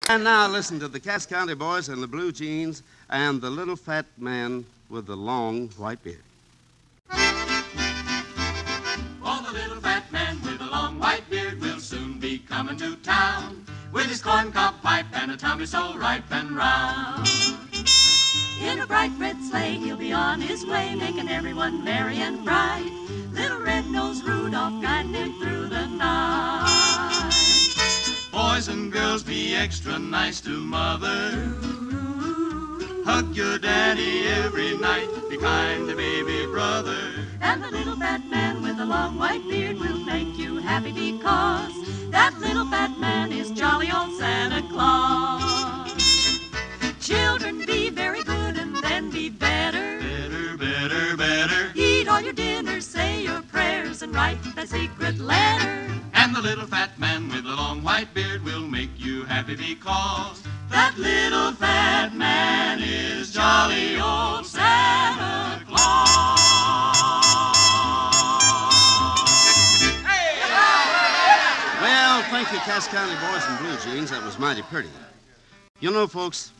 And now listen to the Cass County Boys and the Blue Jeans and the little fat man with the long white beard. Oh, the little fat man with the long white beard will soon be coming to town with his corncob pipe and a tummy so ripe and round. In a bright red sleigh he'll be on his way, making everyone merry and bright. Little red-nosed Rudolph guiding him through the night. Boys and girls, be extra nice to mother. Hug your daddy every night, be kind to baby brother. And the little fat man with the long white beard will make you happy because that little fat man is jolly old Santa Claus. Children, be very good and then be better. Better, better, better. Eat all your dinners, say your prayers, and write that secret letter. And the little fat man with the long white beard will make you happy because that little fat man is jolly old Santa Claus. Hey! Well, thank you, Cass County Boys and Blue Jeans. That was mighty pretty. You know, folks,